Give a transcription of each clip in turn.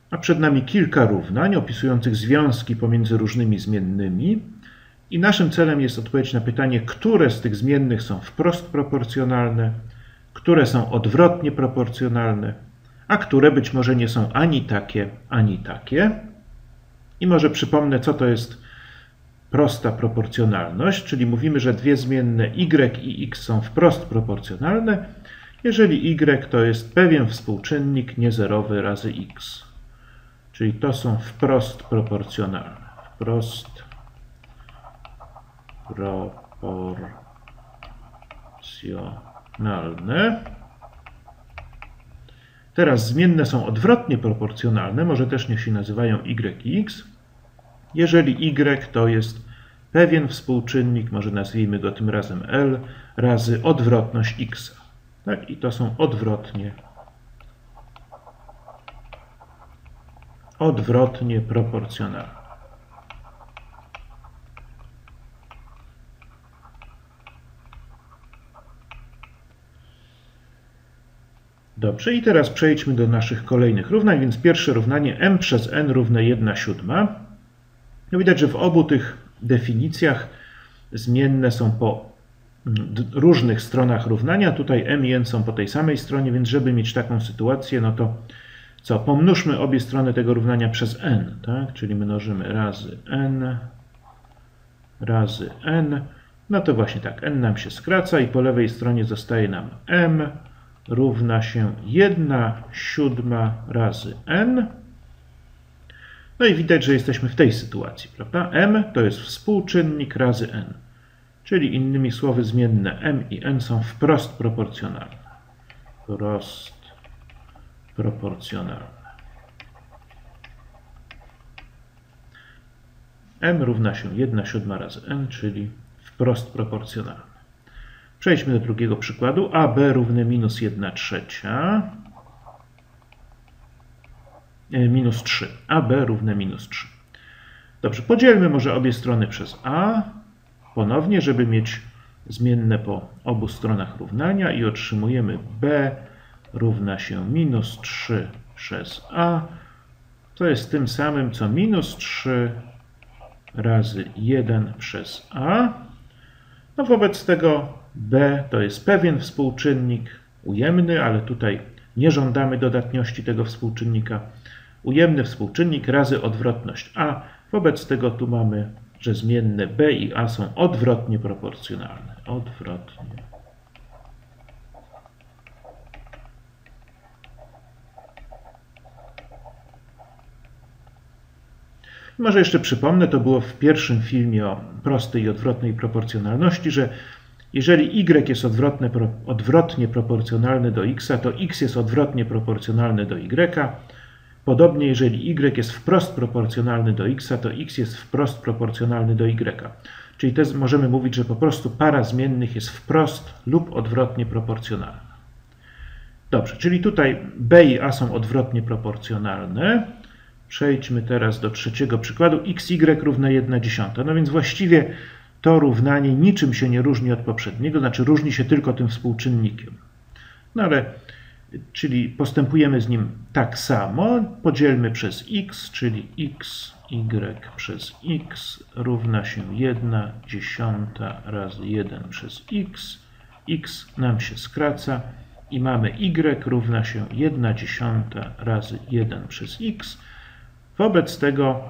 a przed nami kilka równań opisujących związki pomiędzy różnymi zmiennymi i naszym celem jest odpowiedź na pytanie, które z tych zmiennych są wprost proporcjonalne, które są odwrotnie proporcjonalne, a które być może nie są ani takie, ani takie. I może przypomnę, co to jest prosta proporcjonalność, czyli mówimy, że dwie zmienne y i x są wprost proporcjonalne, jeżeli y to jest pewien współczynnik niezerowy razy x. Czyli to są wprost proporcjonalne. Wprost proporcjonalne. Teraz zmienne są odwrotnie proporcjonalne, może też niech się nazywają y i x. Jeżeli y to jest pewien współczynnik, może nazwijmy go tym razem L, razy odwrotność x. Tak? I to są odwrotnie proporcjonalne. Dobrze, i teraz przejdźmy do naszych kolejnych równań, więc pierwsze równanie m przez n równe 1/7. No widać, że w obu tych definicjach zmienne są po różnych stronach równania. Tutaj m i n są po tej samej stronie, więc żeby mieć taką sytuację, no to co? Pomnóżmy obie strony tego równania przez n, tak? Czyli mnożymy razy n. No to właśnie tak, n nam się skraca i po lewej stronie zostaje nam m równa się 1/7 razy n. No i widać, że jesteśmy w tej sytuacji, prawda? M to jest współczynnik razy n. Czyli innymi słowy zmienne m i n są wprost proporcjonalne. Wprost proporcjonalne. M równa się 1/7 razy n, czyli wprost proporcjonalne. Przejdźmy do drugiego przykładu. AB równe minus 1/3. Minus 3. AB równe minus 3. Dobrze, podzielmy może obie strony przez a ponownie, żeby mieć zmienne po obu stronach równania i otrzymujemy b równa się minus 3 przez a. To jest tym samym co minus 3 razy 1 przez a. No wobec tego b to jest pewien współczynnik ujemny, ale tutaj nie żądamy dodatniości tego współczynnika. Ujemny współczynnik razy odwrotność a. Wobec tego tu mamy, że zmienne b i a są odwrotnie proporcjonalne. Odwrotnie. Może jeszcze przypomnę, to było w pierwszym filmie o prostej i odwrotnej proporcjonalności, że jeżeli y jest odwrotnie proporcjonalny do x, to x jest odwrotnie proporcjonalny do y. Podobnie, jeżeli y jest wprost proporcjonalny do x, to x jest wprost proporcjonalny do y. Czyli możemy mówić, że po prostu para zmiennych jest wprost lub odwrotnie proporcjonalna. Dobrze, czyli tutaj b i a są odwrotnie proporcjonalne. Przejdźmy teraz do trzeciego przykładu. xy równe 1/10. No więc właściwie to równanie niczym się nie różni od poprzedniego, znaczy różni się tylko tym współczynnikiem. No ale, czyli postępujemy z nim tak samo. Podzielmy przez x, czyli xy przez x równa się 1/10 razy 1 przez x. X nam się skraca i mamy y równa się 1/10 razy 1 przez x. Wobec tego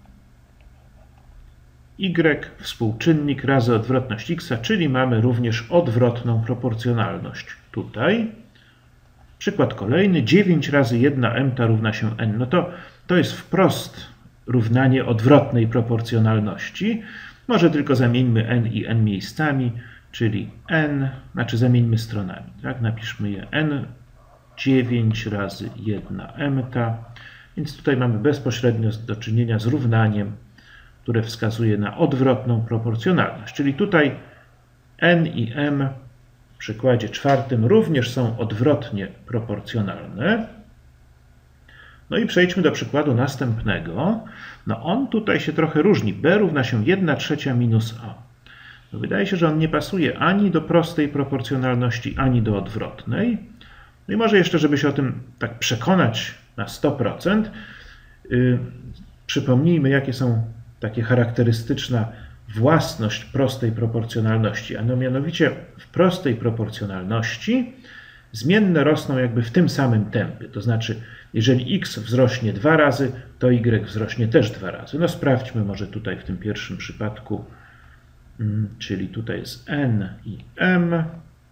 y współczynnik razy odwrotność x, czyli mamy również odwrotną proporcjonalność tutaj. Przykład kolejny. 9 razy 1m równa się n. No to jest wprost równanie odwrotnej proporcjonalności. Może tylko zamieńmy n i n miejscami, czyli n, znaczy zamieńmy stronami. Tak? Napiszmy je n 9 razy 1m. Więc tutaj mamy bezpośrednio do czynienia z równaniem, które wskazuje na odwrotną proporcjonalność. Czyli tutaj n i m w przykładzie czwartym również są odwrotnie proporcjonalne. No i przejdźmy do przykładu następnego. No on tutaj się trochę różni. b równa się 1/3 minus a. No wydaje się, że on nie pasuje ani do prostej proporcjonalności, ani do odwrotnej. No i może jeszcze, żeby się o tym tak przekonać na 100%, Przypomnijmy, jakie są takie charakterystyczna własność prostej proporcjonalności. A no mianowicie w prostej proporcjonalności zmienne rosną jakby w tym samym tempie. To znaczy, jeżeli x wzrośnie 2 razy, to y wzrośnie też 2 razy. No sprawdźmy może tutaj w tym pierwszym przypadku, czyli tutaj jest n i m,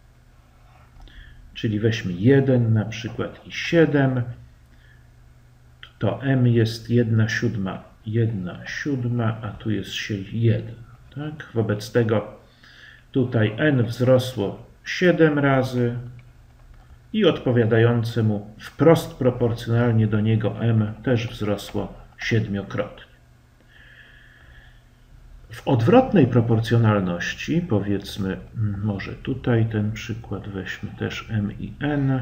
czyli weźmy 1 na przykład i 7, to m jest 1/7, a tu jest 1. Tak? Wobec tego tutaj n wzrosło 7 razy i odpowiadające mu wprost proporcjonalnie do niego m też wzrosło 7-krotnie. W odwrotnej proporcjonalności, powiedzmy, może tutaj ten przykład weźmy też m i n,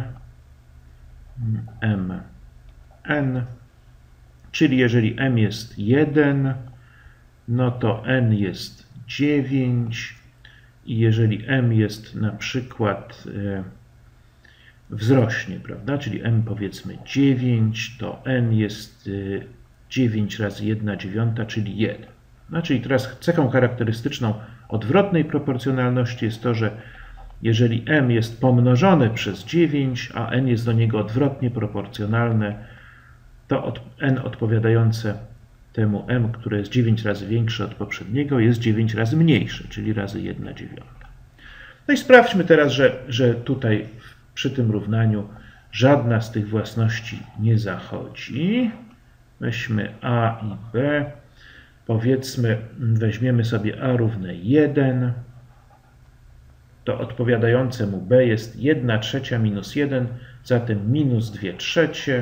n, czyli jeżeli m jest 1, no to n jest 9 i jeżeli m jest na przykład wzrośnie, prawda, czyli m powiedzmy 9, to n jest 9 razy 1/9, czyli 1. No, czyli teraz cechą charakterystyczną odwrotnej proporcjonalności jest to, że jeżeli m jest pomnożone przez 9, a n jest do niego odwrotnie proporcjonalne, to n odpowiadające temu m, które jest 9 razy większe od poprzedniego, jest 9 razy mniejsze, czyli razy 1/9. No i sprawdźmy teraz, że tutaj przy tym równaniu żadna z tych własności nie zachodzi. Weźmy a i b. Powiedzmy, weźmiemy sobie a równe 1. To odpowiadające mu b jest 1/3 minus 1, zatem minus 2/3.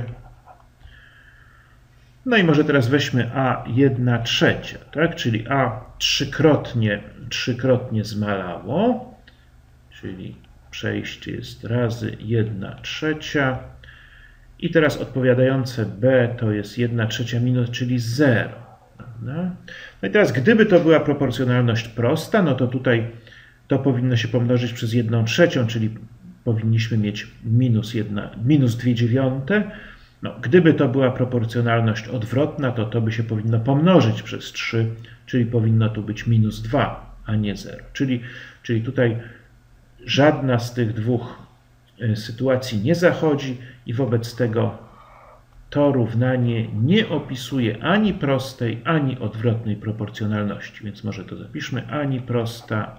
No i może teraz weźmy a 1/3, tak? Czyli a trzykrotnie zmalało, czyli przejście jest razy 1/3. I teraz odpowiadające b to jest 1/3 minus, czyli 0. Prawda? No i teraz gdyby to była proporcjonalność prosta, no to tutaj to powinno się pomnożyć przez 1/3, czyli powinniśmy mieć minus 2/9. No, gdyby to była proporcjonalność odwrotna, to to by się powinno pomnożyć przez 3, czyli powinno tu być minus 2, a nie 0. Czyli tutaj żadna z tych dwóch sytuacji nie zachodzi i wobec tego to równanie nie opisuje ani prostej, ani odwrotnej proporcjonalności. Więc może to zapiszmy, ani prosta,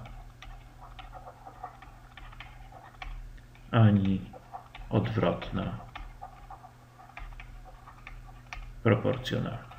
ani odwrotna proporcjonalność.